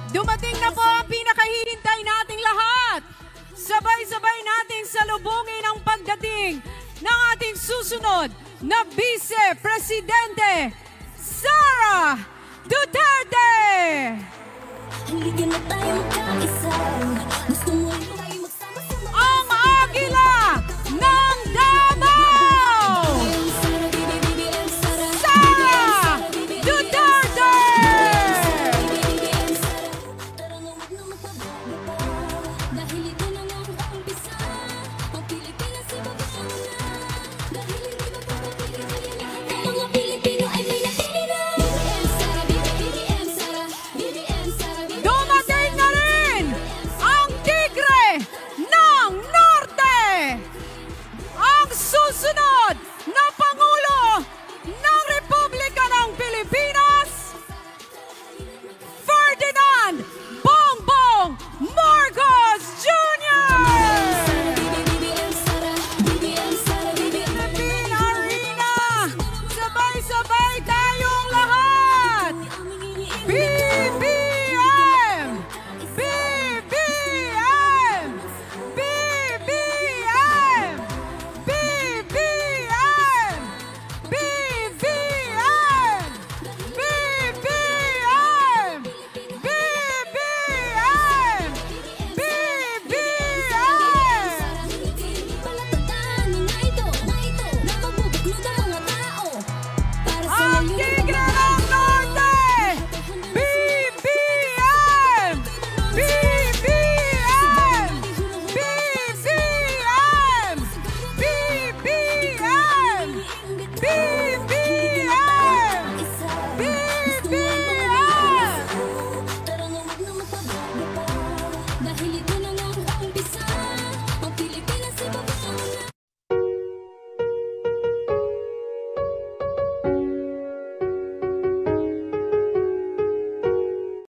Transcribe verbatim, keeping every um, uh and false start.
Dumating na po ang pinakahihintay nating lahat. Sabay-sabay nating salubungin ang pagdating ng ating susunod na Vice Presidente, Sara Duterte! Hindi na tayo magkaisa.